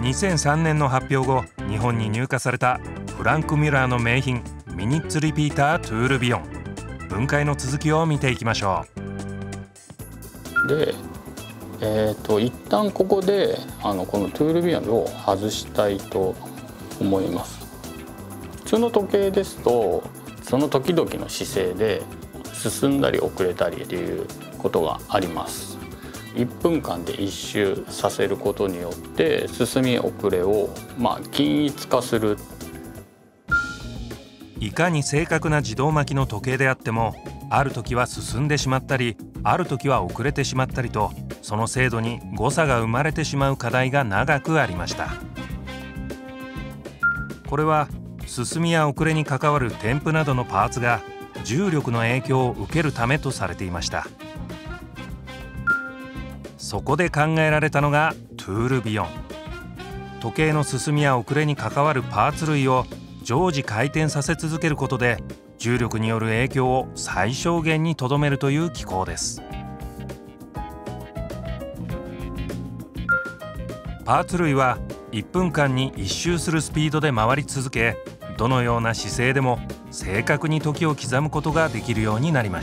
2003年の発表後、日本に入荷されたフランク・ミュラーの名品ミニッツリピータートゥールビヨン。分解の続きを見ていきましょう。で、一旦ここでこのトゥールビヨンを外したいと思います。普通の時計ですとその時々の姿勢で進んだり遅れたりということがあります。1分間で1周させることによって進み遅れを均一化する。 いかに正確な自動巻きの時計であっても、ある時は進んでしまったり、ある時は遅れてしまったりと、その精度に誤差が生まれてしまう課題が長くありました。これは進みや遅れに関わる添付などのパーツが重力の影響を受けるためとされていました。そこで考えられたのがトゥールビヨン。時計の進みや遅れに関わるパーツ類を常時回転させ続けることで、重力による影響を最小限にとどめるという機構です。パーツ類は1分間に1周するスピードで回り続け、どのような姿勢でも正確に時を刻むことができるようになりました。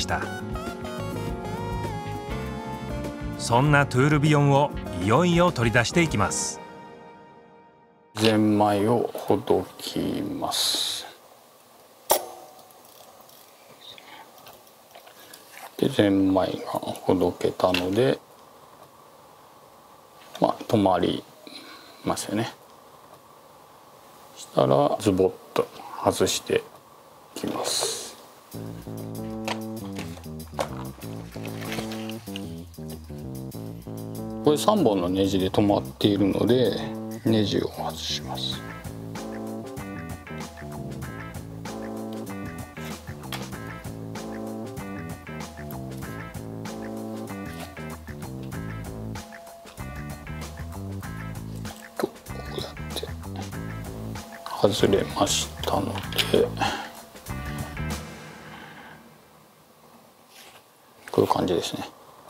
そんなトゥールビヨンをいよいよ取り出していきます。 ゼンマイをほどきます。でゼンマイがほどけたので、止まりますよね。したらズボッと外していきます。これ3本のネジで止まっているのでネジを外します。こうやって外れましたので、こういう感じですね。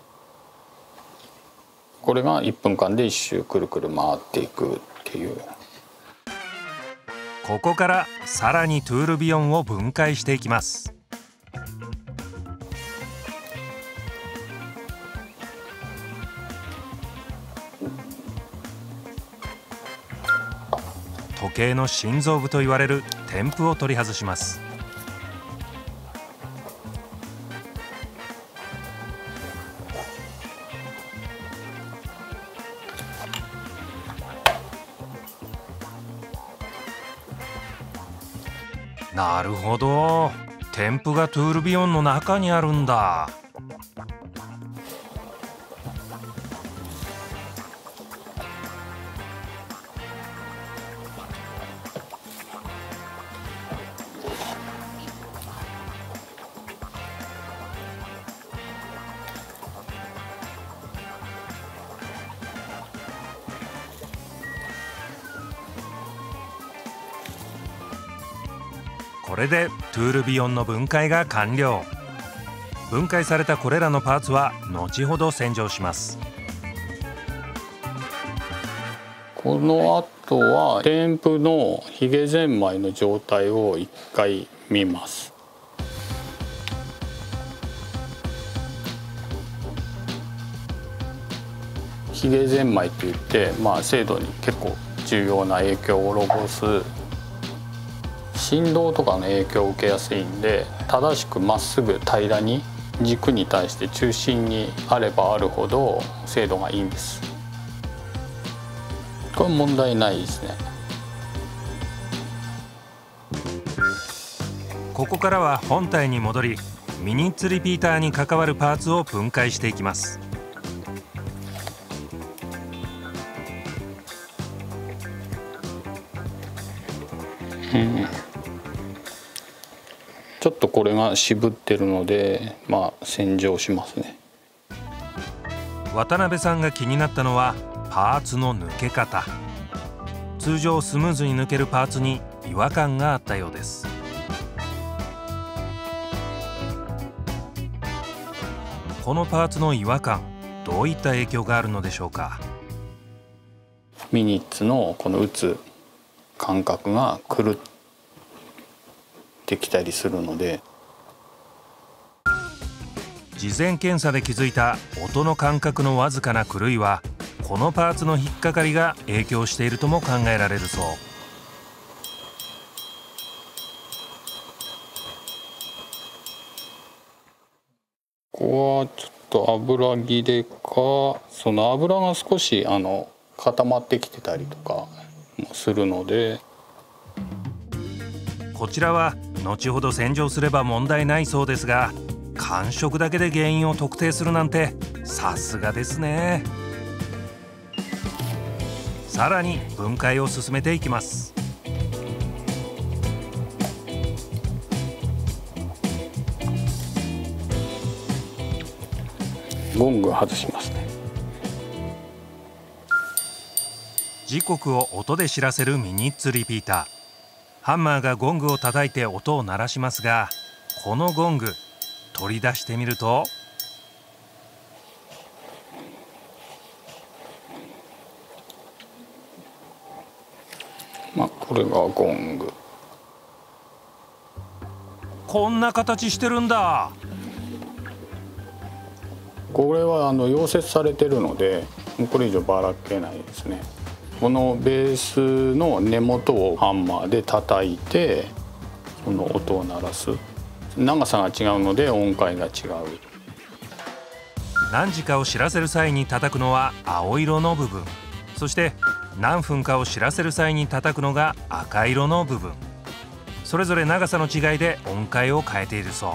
これが1分間で1周くるくる回っていくっていう。 ここからさらにトゥールビヨンを分解していきます。時計の心臓部と言われる添付を取り外します。なるほど、添付がトゥールビヨンの中にあるんだ。これでトゥールビヨンの分解が完了。分解されたこれらのパーツは後ほど洗浄します。 この後は添付のヒゲゼンマイの状態を一回見ます。ヒゲゼンマイっていって、精度に結構重要な影響を及ぼす、振動とかの影響を受けやすいんで、正しくまっすぐ平らに軸に対して中心にあればあるほど精度がいいんです。これ問題ないですね。 ここからは本体に戻り、ミニッツリピーターに関わるパーツを分解していきます。 ちょっとこれが渋ってるので、洗浄しますね。 渡辺さんが気になったのはパーツの抜け方。通常スムーズに抜けるパーツに違和感があったようです。このパーツの違和感、どういった影響があるのでしょうか。 ミニッツのこの打つ感覚が狂ってきたりするので、 事前検査で気づいた音の感覚のわずかな狂いはこのパーツの引っかかりが影響しているとも考えられるそう。 ここはちょっと油切れか、その油が少し固まってきてたりとかもするので、 こちらは後ほど洗浄すれば問題ないそうですが、感触だけで原因を特定するなんてさすがですね。さらに分解を進めていきます。 ゴング外しますね。 時刻を音で知らせるミニッツリピーター。ハンマーがゴングを叩いて音を鳴らしますが、このゴング取り出してみると、 これがゴング。 こんな形してるんだ。 これは溶接されてるのでこれ以上ばらけないですね。このベースの根元をハンマーで叩いてこの音を鳴らす。長さが違うので音階が違う。 何時かを知らせる際に叩くのは青色の部分、そして何分かを知らせる際に叩くのが赤色の部分。それぞれ長さの違いで音階を変えているそう。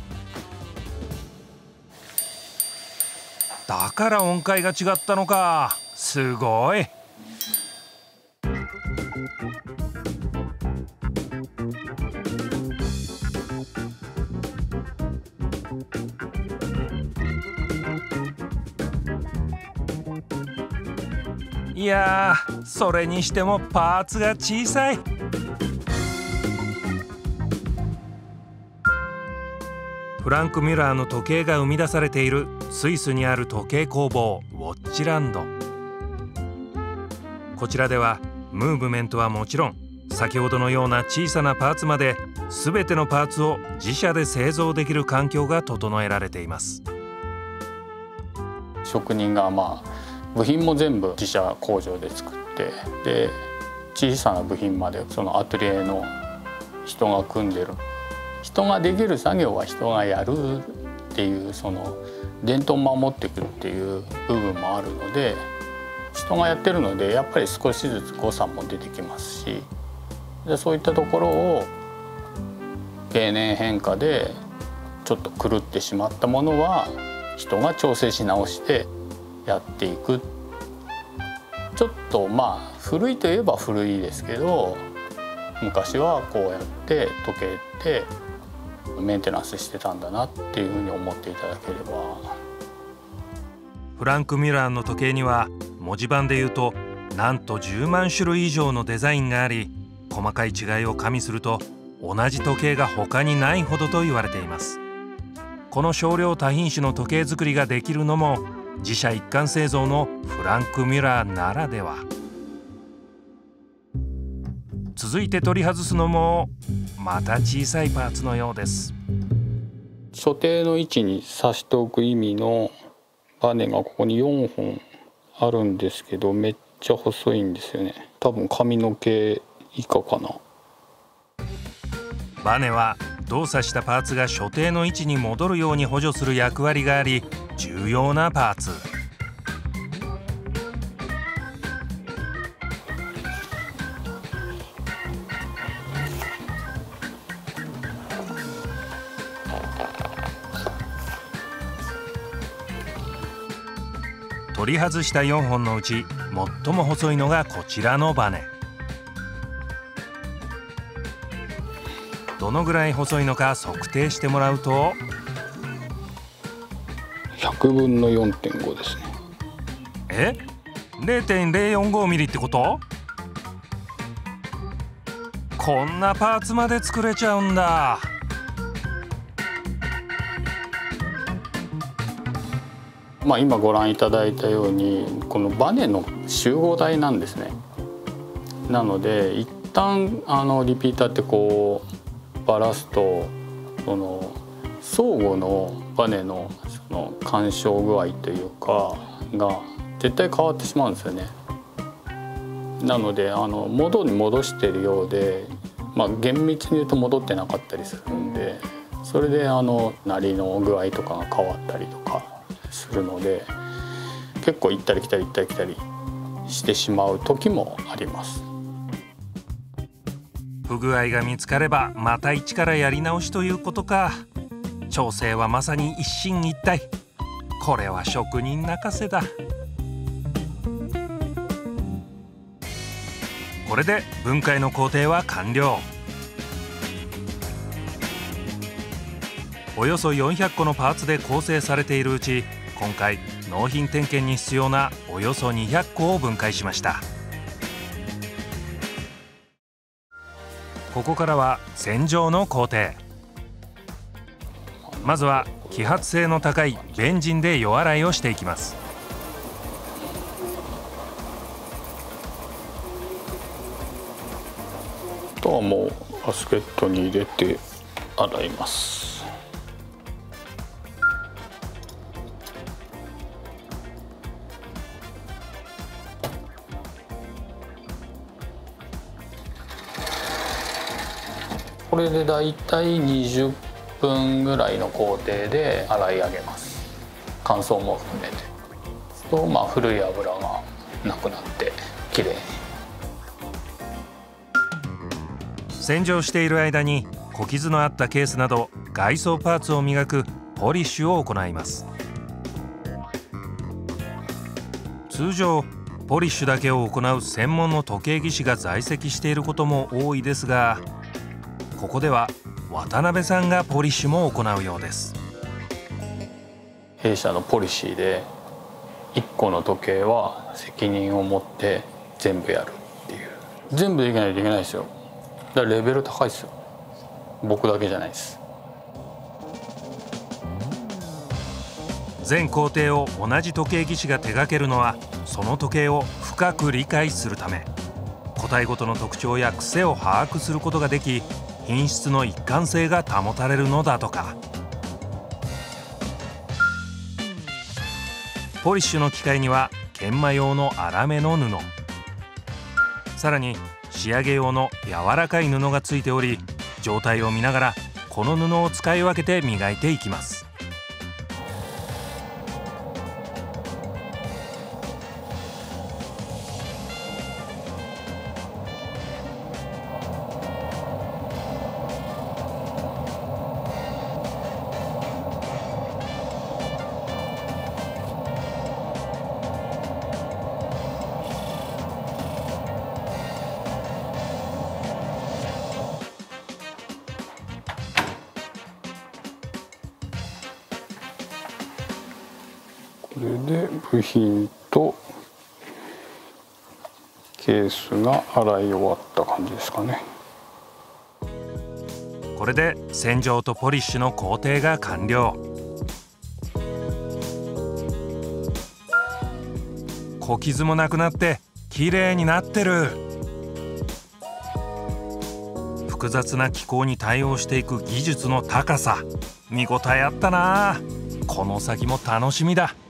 だから音階が違ったのか。すごい。いやー、それにしてもパーツが小さい。フランク・ミュラーの時計が生み出されているスイスにある時計工房ウォッチランド。こちらではムーブメントはもちろん、先ほどのような小さなパーツまで全てのパーツを自社で製造できる環境が整えられています。 職人が部品も全部自社工場で作って、で小さな部品までそのアトリエの人が組んでる。人ができる作業は人がやるっていう、その伝統を守っていくっていう部分もあるので、人がやってるのでやっぱり少しずつ誤差も出てきますし、でそういったところを経年変化でちょっと狂ってしまったものは人が調整し直してやっていく。ちょっと古いといえば古いですけど、昔はこうやって時計ってメンテナンスしてたんだなっていうふうに思っていただければ。 フランク・ミュラーの時計には文字盤でいうとなんと10万種類以上のデザインがあり、細かい違いを加味すると同じ時計が他にないほどと言われています。この少量多品種の時計作りができるのも自社一貫製造のフランク・ミュラーならでは。続いて取り外すのもまた小さいパーツのようです。 所定の位置に刺しておく意味のバネがここに4本あるんですけど、めっちゃ細いんですよね。多分髪の毛以下かな。 バネは動作したパーツが所定の位置に戻るように補助する役割があり、重要なパーツ。取り外した4本のうち最も細いのがこちらのバネ。どのぐらい細いのか測定してもらうと、 100分の 4.5 ですね。 0.045 ミリってこと？こんなパーツまで作れちゃうんだ。 今ご覧いただいたようにこのバネの集合体なんですね。なので一旦リピーターってこうバラすとその相互のバネのその干渉具合というかが絶対変わってしまうんですよね。なので元に戻してるようで、厳密に言うと戻ってなかったりするんで、それで鳴りの具合とかが変わったりとかするので、結構行ったり来たり行ったり来たりしてしまう時もあります。 不具合が見つかればまた一からやり直しということか。調整はまさに一進一退。これは職人泣かせだ。これで分解の工程は完了。およそ400個のパーツで構成されているうち、今回納品点検に必要なおよそ200個を分解しました。ここからは洗浄の工程。まずは揮発性の高いベンジンで予洗いをしていきます。 あとはもうバスケットに入れて洗います。これでだいたい20分ぐらいの工程で洗い上げます。乾燥も含めて。と古い油がなくなってきれいに。 洗浄している間に小傷のあったケースなど外装パーツを磨くポリッシュを行います。通常ポリッシュだけを行う専門の時計技師が在籍していることも多いですが、ここでは渡辺さんがポリッシュも行うようです。 弊社のポリシーで1個の時計は責任を持って全部やるっていう。全部できないといけないですよ。だからレベル高いですよ。僕だけじゃないです。 全工程を同じ時計技師が手掛けるのは、その時計を深く理解するため。個体ごとの特徴や癖を把握することができ、品質の一貫性が保たれるのだとか。ポリッシュの機械には研磨用の粗めの布、さらに仕上げ用の柔らかい布がついており、状態を見ながらこの布を使い分けて磨いていきます。 これで部品とケースが洗い終わった感じですかね。 これで洗浄とポリッシュの工程が完了。小傷もなくなって綺麗になってる。複雑な機構に対応していく技術の高さ、見応えあったな。この先も楽しみだ。